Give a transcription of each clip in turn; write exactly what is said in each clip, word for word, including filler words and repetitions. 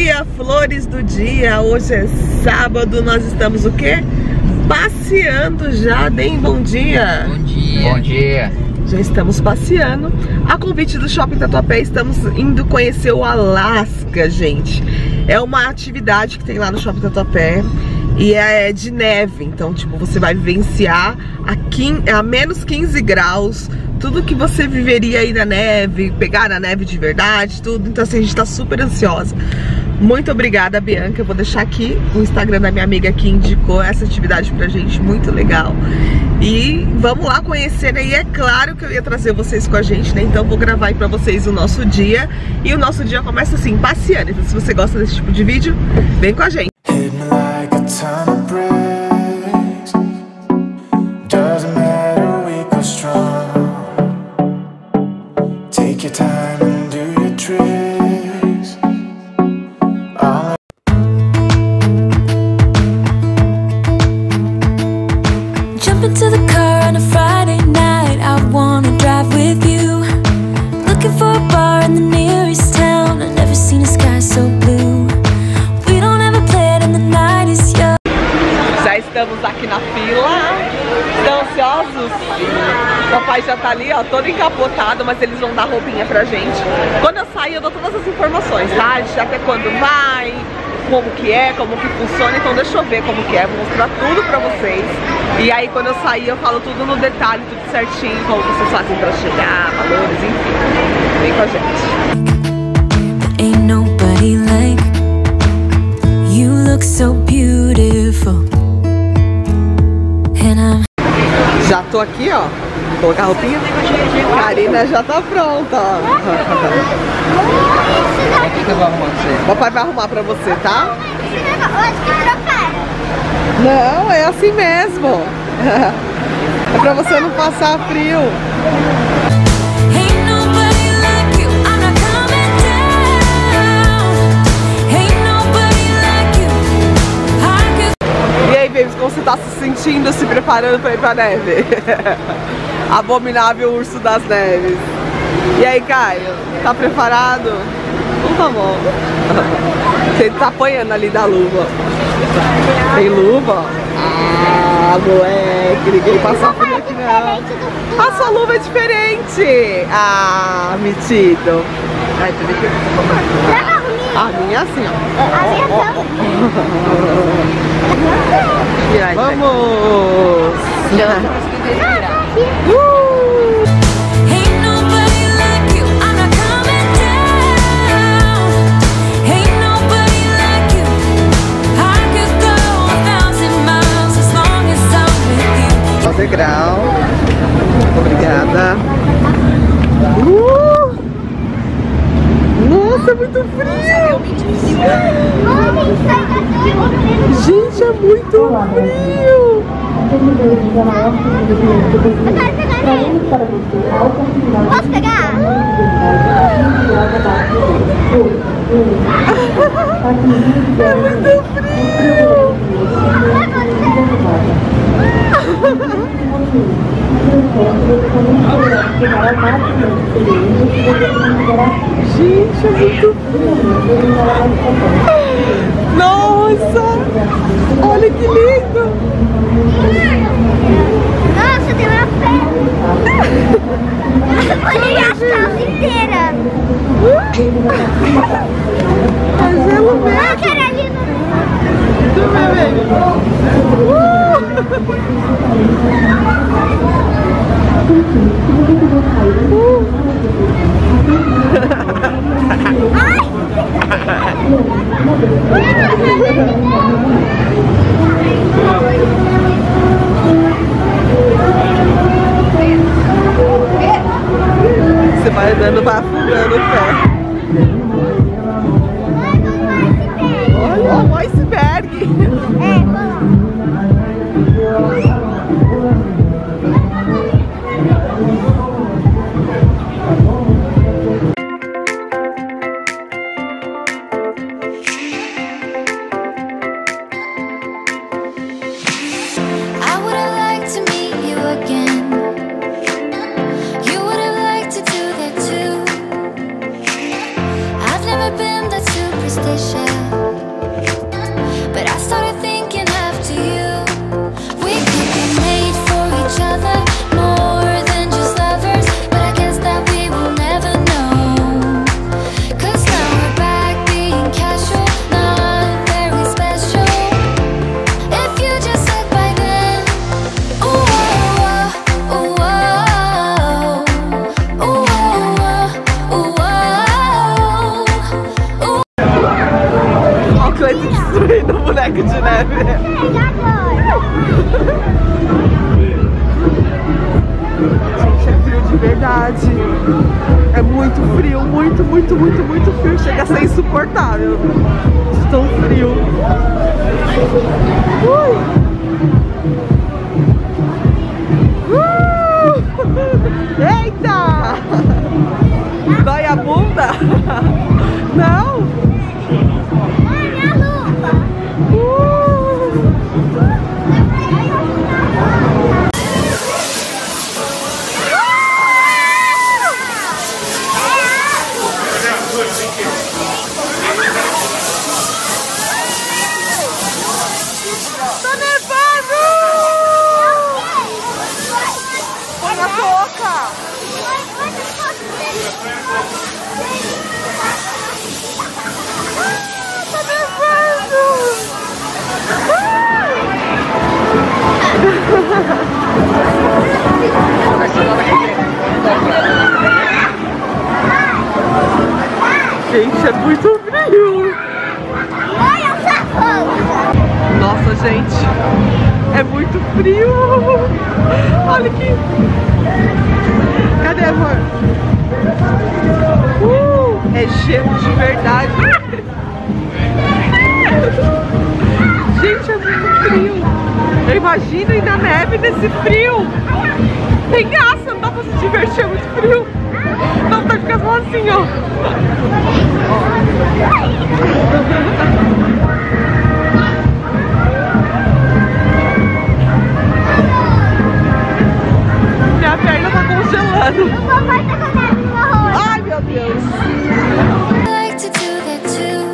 dia, flores do dia. Hoje é sábado, nós estamos o quê? Passeando já, bem bom dia. Bom dia. Bom dia. Já estamos passeando. A convite do Shopping Tatuapé, estamos indo conhecer o Alasca, gente. É uma atividade que tem lá no Shopping Tatuapé e é de neve. Então, tipo, você vai vivenciar a, quinze, a menos quinze graus. Tudo que você viveria aí na neve, pegar na neve de verdade, tudo. Então assim, a gente tá super ansiosa. Muito obrigada, Bianca. Eu vou deixar aqui o Instagram da minha amiga que indicou essa atividade pra gente, muito legal. E vamos lá conhecer, né? E é claro que eu ia trazer vocês com a gente, né? Então vou gravar aí pra vocês o nosso dia. E o nosso dia começa assim, passeando. Então se você gosta desse tipo de vídeo, vem com a gente. Estamos aqui na fila, estão ansiosos? O papai já tá ali, ó, todo encapotado, mas eles vão dar roupinha pra gente. Quando eu sair, eu dou todas as informações, tá? Até quando vai, como que é, como que funciona. Então deixa eu ver como que é, vou mostrar tudo pra vocês. E aí quando eu sair, eu falo tudo no detalhe, tudo certinho, como vocês fazem pra chegar, valores, enfim. Vem com a gente. Ain't nobody like you, look so beautiful. Já tô aqui, ó. Vou colocar a roupinha. Karina já tá pronta, ó. O que eu vou arrumar pra você? Papai vai arrumar pra você, tá? Não, é assim mesmo. É pra você não passar frio. Como você tá se sentindo, se preparando pra ir pra neve? Abominável urso das neves. E aí, Caio? Tá preparado? Então tá bom. Você tá apanhando ali da luva. Tem luva? Ah, moleque, ninguém passa frio aqui não. A sua luva é diferente. Ah, metido. Ai, tu vê que eu... A minha é assim, ó. A minha também. Vamos! Uh! Fazer grau. Obrigada. Uh! Nossa, é muito frio! Gente, é muito frio! Posso pegar? É muito frio! Gente, é muito frio! Nossa! Olha que lindo! Nossa, tem uma pedra! Eu vou ligar as calças inteiras! É gelo mesmo! Ah, eu quero ali no... Tu vê, baby! Você vai andando, vai afundando o pé. Olha, um iceberg. I've never been that superstitious. boneca de neve. Gente, é frio de verdade. É muito frio, muito, muito, muito, muito frio. Chega a ser insuportável de tão frio. Ui. Uh! Eita! Dói a bunda? Não? Ai, minha luva! Uh! Tô nervoso! Põe na boca! Tô nervoso! Gente, é muito frio! Olha o sapão! Nossa, gente, é muito frio! Olha aqui! Cadê, amor? Uh, é gelo de verdade! Gente, é muito frio! Eu imagino ir na neve nesse frio! Tem graça, não dá pra se divertir, é muito frio! Não, vai ficar só assim, ó! Minha perna tá congelando. O papai tá com neve no arroz. Ai, meu Deus. I like to do that too.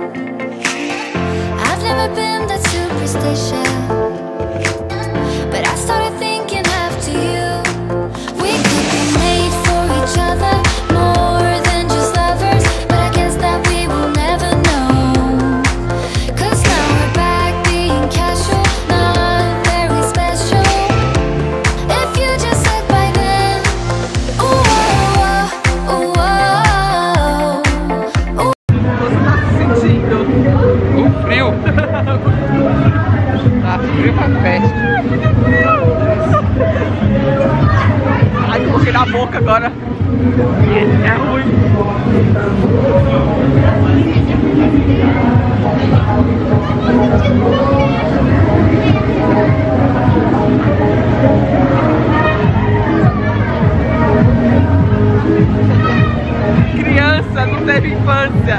I've never been that superstitious, but I started thinking after you, we could be made for each other, more than just lovers. But I guess that we will never know, 'cause now we're back being casual, not very special. If you just said by then, ooh, oh, oh, oh, oh, oh. Você tá se sentindo? O frio. Tá frio pra festa. Ai, coloquei na boca agora. É, é ruim. Criança não teve infância.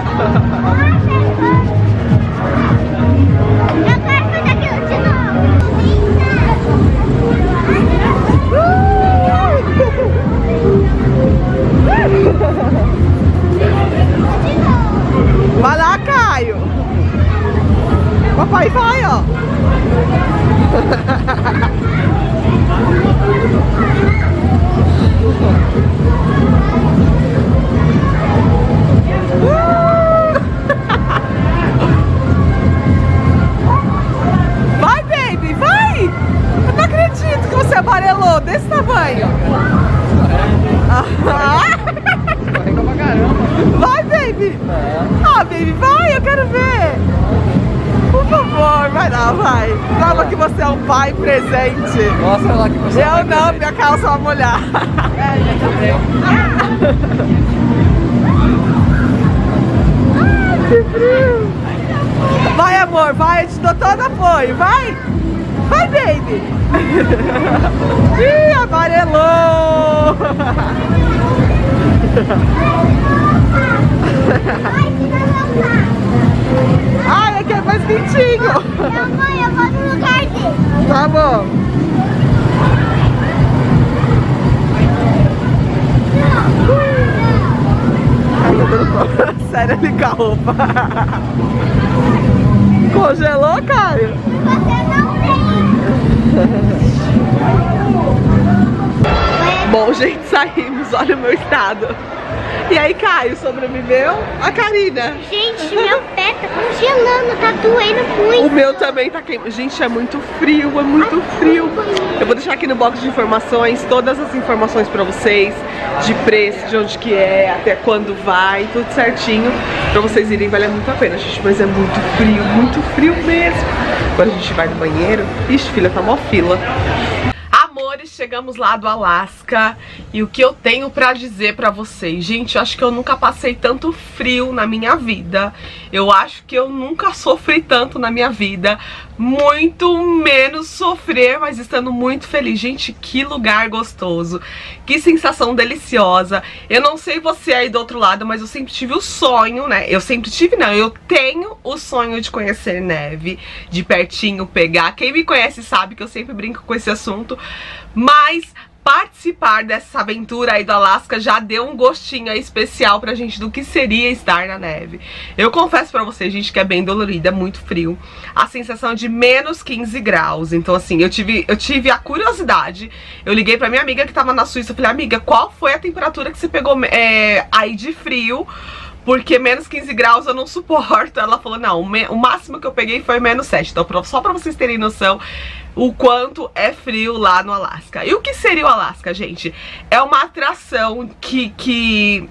Eu quero fazer aquilo de novo. Vai lá, Caio. Papai vai, ó. Vai, baby, vai. Eu não acredito que você amarelou desse tamanho. Escorrega pra caramba. Vai, baby. Ah, baby, vai, eu quero ver. Por favor, vai lá, vai. Prova que você é um pai presente. Mostra lá que você Eu não, minha calça vai molhar. Que frio. Vai, amor, vai, eu te dou todo apoio, vai. Vai, baby. Ih, amarelou. Ai, aqui é mais quentinho. Não, mãe, eu vou no lugar dele. Tá bom. Ai, tá dando fome. Sério, liga a roupa. Congelou, Caio? Você não tem. Bom, gente, saímos. Olha o meu estado. E aí, Caio, sobreviveu? A Karina. Gente, meu pé tá congelando, tá doendo muito. O meu também tá queimando. Gente, é muito frio, é muito frio. Eu vou deixar aqui no box de informações todas as informações pra vocês, de preço, de onde que é, até quando vai, tudo certinho, pra vocês irem, vale muito a pena, gente. Mas é muito frio, muito frio mesmo. Agora a gente vai no banheiro. Ixi, filha, tá mó fila. Amores, chegamos lá do Alasca e o que eu tenho pra dizer pra vocês, gente, eu acho que eu nunca passei tanto frio na minha vida, eu acho que eu nunca sofri tanto na minha vida, muito menos sofrer, mas estando muito feliz. Gente, que lugar gostoso, que sensação deliciosa. Eu não sei você aí do outro lado, mas eu sempre tive o sonho, né, eu sempre tive não, eu tenho o sonho de conhecer neve, de pertinho pegar. Quem me conhece sabe que eu sempre brinco com esse assunto, mas participar dessa aventura aí do Alasca já deu um gostinho aí especial pra gente do que seria estar na neve. Eu confesso pra vocês, gente, que é bem dolorido, é muito frio. A sensação de menos quinze graus. Então assim, eu tive, eu tive a curiosidade. Eu liguei pra minha amiga que tava na Suíça. Eu falei, amiga, qual foi a temperatura que você pegou é, aí de frio? Porque menos quinze graus eu não suporto. Ela falou, não, o máximo que eu peguei foi menos sete. Então só pra vocês terem noção o quanto é frio lá no Alasca. E o que seria o Alasca, gente? É uma atração que, que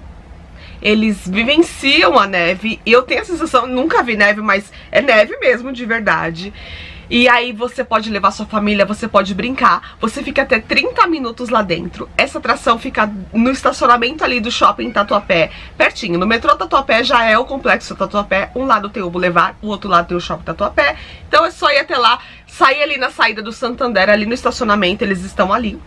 eles vivenciam a neve. E eu tenho a sensação, nunca vi neve, mas é neve mesmo, de verdade. E aí você pode levar sua família, você pode brincar. Você fica até trinta minutos lá dentro. Essa atração fica no estacionamento ali do shopping Tatuapé, pertinho. No metrô Tatuapé já é o complexo Tatuapé. Um lado tem o Boulevard, o outro lado tem o shopping Tatuapé. Então é só ir até lá, sair ali na saída do Santander, ali no estacionamento, eles estão ali.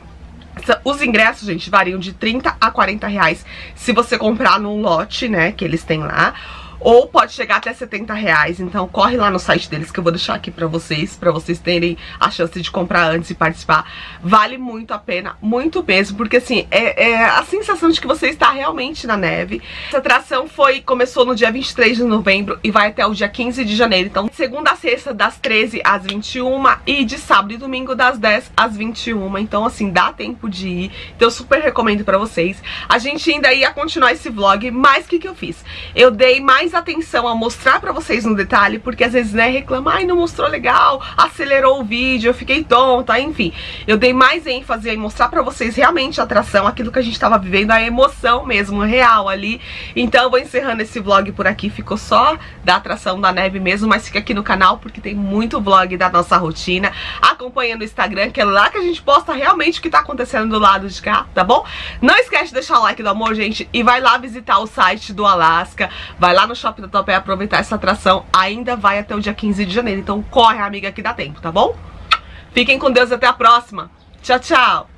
Os ingressos, gente, variam de trinta a quarenta reais se você comprar num lote, né, que eles têm lá. Ou pode chegar até setenta reais, então corre lá no site deles que eu vou deixar aqui pra vocês, pra vocês terem a chance de comprar antes e participar. Vale muito a pena, muito mesmo, porque assim, é, é a sensação de que você está realmente na neve. Essa atração foi, começou no dia vinte e três de novembro e vai até o dia quinze de janeiro, então segunda a sexta das treze às vinte e uma e de sábado e domingo das dez às vinte e uma, então assim, dá tempo de ir, então eu super recomendo pra vocês. A gente ainda ia continuar esse vlog, mas o que que eu fiz? Eu dei mais atenção a mostrar pra vocês no detalhe, porque às vezes, né, reclama, ai, não mostrou legal, acelerou o vídeo, eu fiquei tonta, enfim. Eu dei mais ênfase em mostrar pra vocês realmente a atração, aquilo que a gente tava vivendo, a emoção mesmo, real ali. Então eu vou encerrando esse vlog por aqui, ficou só da atração da neve mesmo, mas fica aqui no canal porque tem muito vlog da nossa rotina. Acompanha no Instagram, que é lá que a gente posta realmente o que tá acontecendo do lado de cá, tá bom? Não esquece de deixar o like do amor, gente, e vai lá visitar o site do Alasca, vai lá no Shopping Tatuapé aproveitar essa atração, ainda vai até o dia quinze de janeiro, então corre, amiga, que dá tempo, tá bom? Fiquem com Deus e até a próxima. Tchau, tchau!